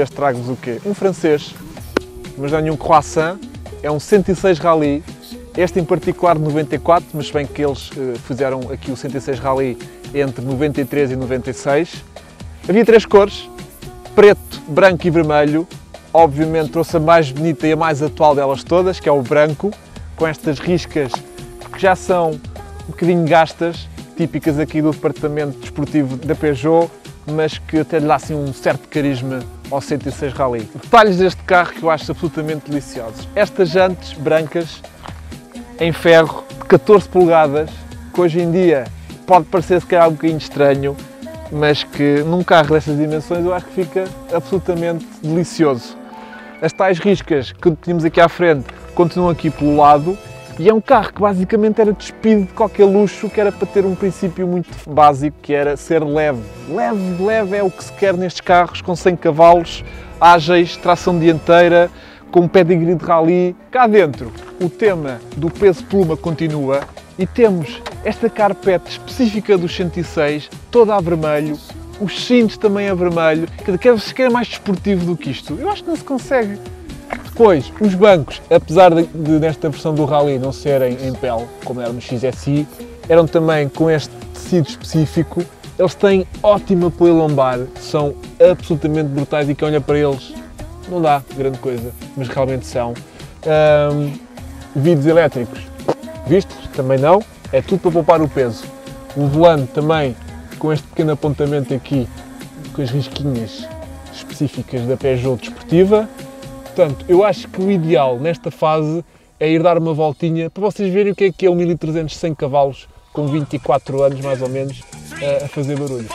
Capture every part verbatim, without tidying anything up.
vez trago-vos o quê? Um francês, mas não é nenhum croissant, é um cento e seis Rally, este em particular de noventa e quatro, mas se bem que eles uh, fizeram aqui o cento e seis Rally entre noventa e três e noventa e seis. Havia três cores, preto, branco e vermelho. Obviamente trouxe a mais bonita e a mais atual delas todas, que é o branco, com estas riscas que já são um bocadinho gastas, típicas aqui do departamento desportivo da Peugeot, mas que até lhe dá assim um certo carisma ao cento e seis Rally. Detalhes deste carro que eu acho absolutamente deliciosos. Estas jantes brancas em ferro de catorze polegadas, que hoje em dia pode parecer se calhar um bocadinho estranho, mas que num carro destas dimensões eu acho que fica absolutamente delicioso. As tais riscas que tínhamos aqui à frente continuam aqui pelo lado, e é um carro que basicamente era despido de qualquer luxo, que era para ter um princípio muito básico, que era ser leve. Leve, leve é o que se quer nestes carros, com cem cavalos, ágeis, tração dianteira, com um pedigree de rally. Cá dentro, o tema do peso pluma continua e temos esta carpete específica dos cento e seis, toda a vermelho, os cintos também a vermelho. Quer-se quer mais desportivo do que isto? Eu acho que não se consegue. Depois, os bancos, apesar de, de nesta versão do Rally não serem em pele, como era no X S I, eram também com este tecido específico. Eles têm ótimo apoio lombar, são absolutamente brutais e quem olha para eles não dá grande coisa, mas realmente são. Um, vidros elétricos, vistos? Também não, é tudo para poupar o peso. O volante também com este pequeno apontamento aqui, com as risquinhas específicas da Peugeot desportiva. Portanto, eu acho que o ideal nesta fase é ir dar uma voltinha para vocês verem o que é que é um mil e trezentos cem cavalos com vinte e quatro anos mais ou menos a fazer barulho.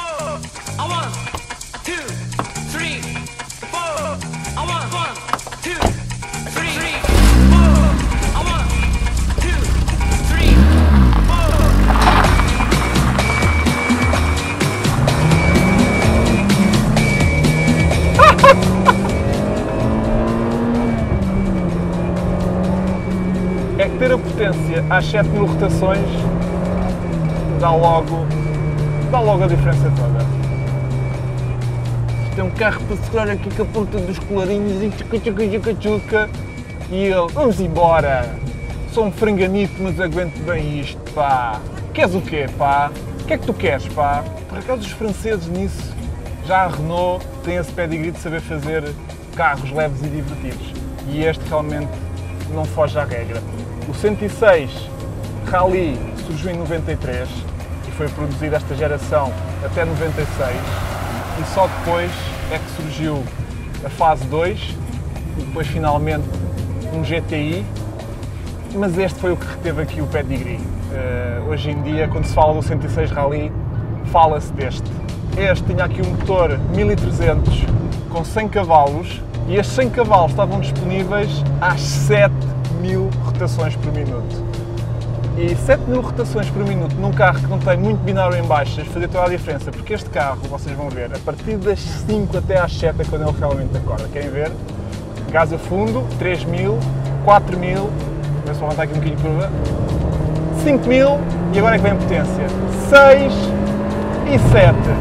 É que ter a potência às sete mil rotações dá logo, dá logo a diferença toda. Isto é um carro para segurar aqui com a ponta dos colarinhos e tchuca tchuca tchuca tchuca e ele, vamos embora! Sou um franganito, mas aguento bem isto, pá! Queres o quê, pá? O que é que tu queres, pá? Por acaso os franceses nisso, já a Renault tem esse pedigree de saber fazer carros leves e divertidos e este realmente não foge à regra. O cento e seis Rally surgiu em noventa e três e foi produzido esta geração até noventa e seis e só depois é que surgiu a fase dois e depois finalmente um G T I, mas este foi o que reteve aqui o pedigree. Uh, hoje em dia, quando se fala do cento e seis Rally, fala-se deste. Este tinha aqui um motor mil e trezentos com cem cavalos e estes cem cavalos estavam disponíveis às sete mil rotações por minuto. E sete mil rotações por minuto num carro que não tem muito binário em baixas fazia toda a diferença, porque este carro, vocês vão ver, a partir das cinco até às sete é quando ele realmente acorda. Querem ver? Gás a fundo, três mil, quatro mil, vamos só levantar aqui um bocadinho de curva, cinco mil e agora é que vem a potência, seis e sete.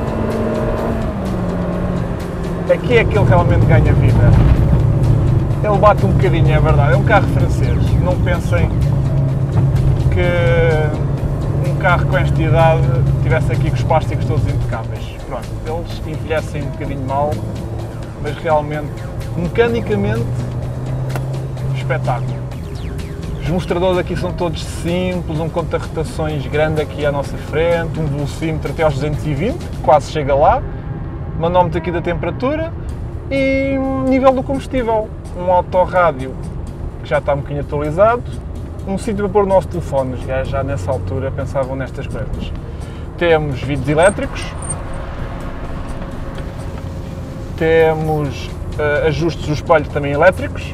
Aqui é que ele realmente ganha vida. Ele bate um bocadinho, é verdade, é um carro francês. Não pensem que um carro com esta idade tivesse aqui com os plásticos todos impecáveis. Pronto, eles envelhecem um bocadinho mal, mas realmente, mecanicamente, espetáculo. Os mostradores aqui são todos simples, um conta-rotações grande aqui à nossa frente, um velocímetro até aos duzentos e vinte, quase chega lá, manómetro aqui da temperatura e nível do combustível. Um autorrádio que já está um bocadinho atualizado, um sítio para pôr o nosso telefone, já, já nessa altura pensavam nestas coisas. Temos vidros elétricos, temos uh, ajustes do espelho também elétricos,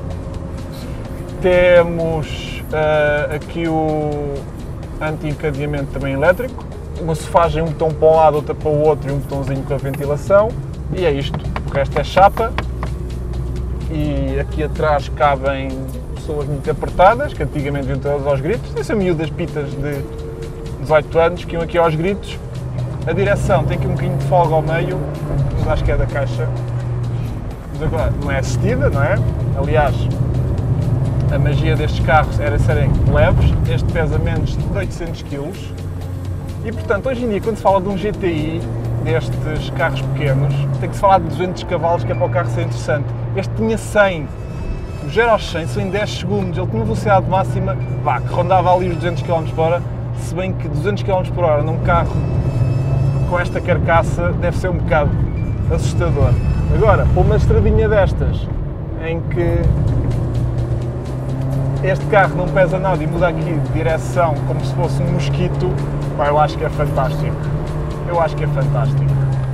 temos uh, aqui o anti-encadeamento também elétrico, uma sofagem, um botão para um lado, outra para o outro e um botãozinho com a ventilação e é isto, o resto é chapa. E aqui atrás cabem pessoas muito apertadas, que antigamente iam todas aos gritos. São miúdas pitas de dezoito anos que iam aqui aos gritos. A direção tem aqui um bocadinho de folga ao meio, mas acho que é da caixa. Mas agora não é assistida, não é? Aliás, a magia destes carros era serem leves, este pesa menos de oitocentos quilos e, portanto, hoje em dia, quando se fala de um G T I, destes carros pequenos, tem que se falar de duzentos cavalos, que é para o carro ser interessante. Este tinha cem, o zero aos cem são em dez segundos, ele tinha uma velocidade máxima, vá, que rondava ali os duzentos quilómetros por hora, se bem que duzentos quilómetros por hora num carro com esta carcaça deve ser um bocado assustador. Agora, para uma estradinha destas, em que este carro não pesa nada e muda aqui de direção como se fosse um mosquito, pá, eu acho que é fantástico. Eu acho que é fantástico.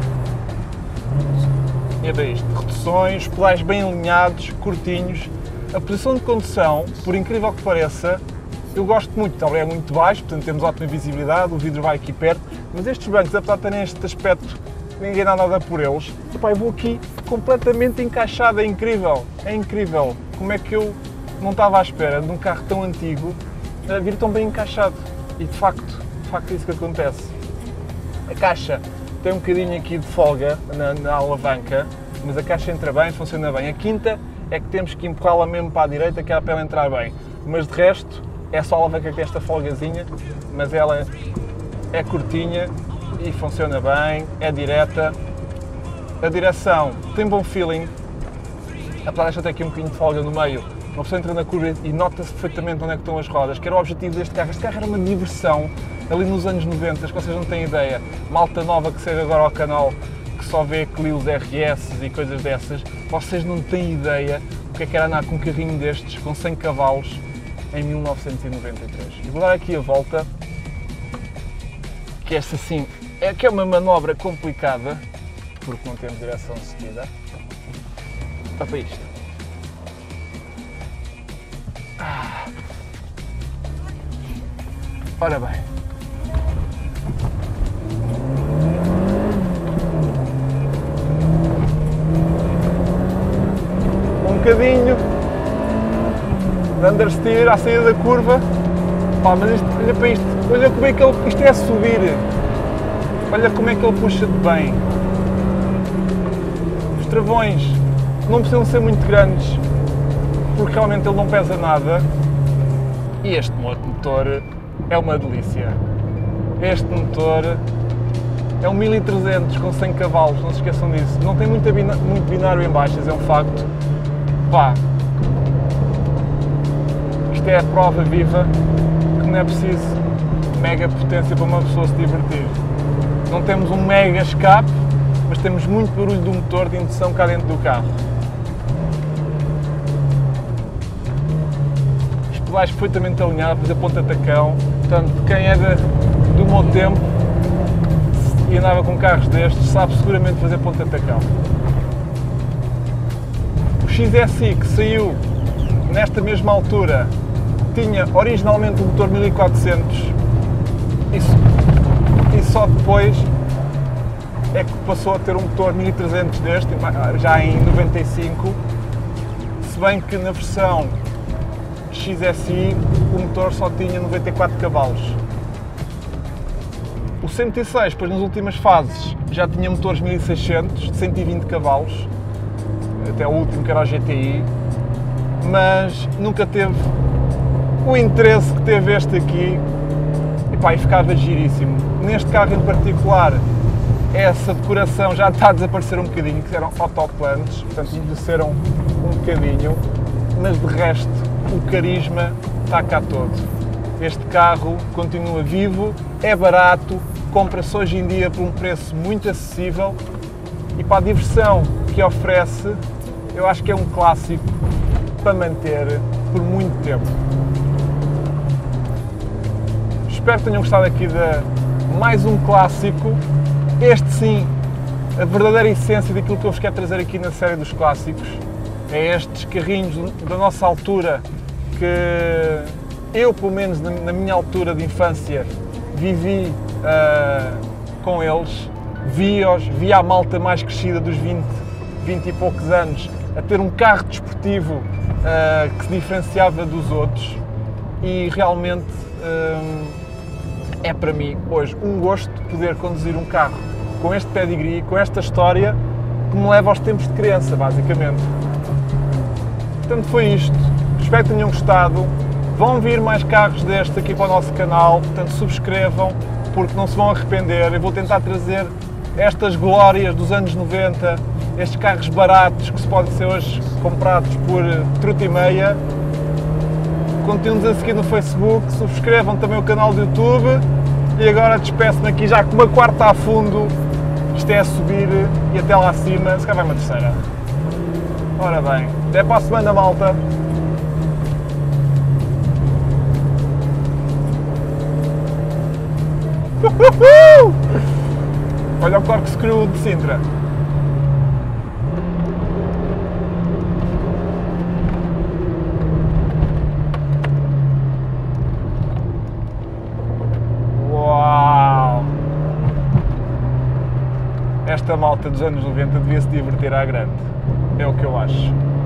E é isto, reduções, pedais bem alinhados, curtinhos. A posição de condução, por incrível que pareça, eu gosto muito, ele é muito baixo, portanto temos ótima visibilidade, o vidro vai aqui perto, mas estes bancos, apesar de terem este aspecto, ninguém dá nada por eles, epá, eu vou aqui completamente encaixado, é incrível, é incrível. Como é que eu não estava à espera de um carro tão antigo a vir tão bem encaixado? E de facto, de facto é isso que acontece. A caixa tem um bocadinho aqui de folga na, na alavanca, mas a caixa entra bem, funciona bem. A quinta é que temos que empurrá-la mesmo para a direita, que é para ela entrar bem. Mas de resto, é só a alavanca que tem esta folgazinha, mas ela é curtinha e funciona bem, é direta. A direção tem bom feeling, apesar desta ter aqui um bocadinho de folga no meio, uma pessoa entra na curva e nota-se perfeitamente onde é que estão as rodas, que era o objetivo deste carro. Este carro era uma diversão ali nos anos noventa, que vocês não têm ideia. Malta nova que seja agora ao canal, que só vê Clios R S e coisas dessas, vocês não têm ideia o que é que era andar com um carrinho destes, com cem cavalos, em mil novecentos e noventa e três. E vou dar aqui a volta, que esta sim é que é uma manobra complicada, porque não temos direção assistida. Está para isto. Ah. Ora bem. Um bocadinho de understeer à saída da curva. Pá, mas isto, olha para isto, olha como é que ele, isto é a subir. Olha como é que ele puxa de bem. Os travões não precisam ser muito grandes, porque realmente ele não pesa nada. E este motor é uma delícia. Este motor é um mil e trezentos com cem cavalos, não se esqueçam disso. Não tem muito, muito binário em baixas, é um facto. Pá, isto é a prova viva que não é preciso mega potência para uma pessoa se divertir. Não temos um mega escape, mas temos muito barulho do motor de indução cá dentro do carro. Os pedais perfeitamente alinhados, a ponta tacão, portanto, quem é de, do meu tempo e andava com carros destes, sabe seguramente fazer ponta tacão. O X S I, que saiu nesta mesma altura, tinha originalmente um motor mil e quatrocentos e, e só depois é que passou a ter um motor mil e trezentos deste, já em noventa e cinco, se bem que na versão X S I o motor só tinha noventa e quatro cavalos. O cento e seis, depois nas últimas fases, já tinha motores mil e seiscentos de cento e vinte cavalos, até o último que era o G T I, mas nunca teve o interesse que teve este aqui, e pá, e ficava giríssimo. Neste carro em particular, essa decoração já está a desaparecer um bocadinho, que eram autocolantes, portanto envelheceram um bocadinho, mas de resto o carisma está cá todo. Este carro continua vivo, é barato, compra-se hoje em dia por um preço muito acessível e para a diversão que oferece, eu acho que é um clássico para manter por muito tempo. Espero que tenham gostado aqui de mais um clássico. Este sim, a verdadeira essência daquilo que eu vos quero trazer aqui na série dos clássicos. É estes carrinhos da nossa altura que eu, pelo menos na minha altura de infância, vivi uh, com eles. Vi-os, vi a malta mais crescida dos vinte, vinte e poucos anos a ter um carro desportivo uh, que se diferenciava dos outros e realmente uh, é para mim hoje um gosto poder conduzir um carro com este pedigree, com esta história que me leva aos tempos de criança, basicamente. Portanto, foi isto. Espero que tenham gostado. Vão vir mais carros destes aqui para o nosso canal, portanto subscrevam, porque não se vão arrepender. Eu vou tentar trazer estas glórias dos anos noventa, estes carros baratos que se podem ser hoje comprados por truta e meia. Continuem-nos a seguir no Facebook, subscrevam também o canal do YouTube e agora despeço-me aqui já com uma quarta a fundo. Isto é a subir e até lá acima, se calhar vai uma terceira. Ora bem, até para a semana, malta! Uhuhu! Olha o Cork Screw de Sintra. Uau! Esta malta dos anos noventa devia se divertir à grande. É o que eu acho.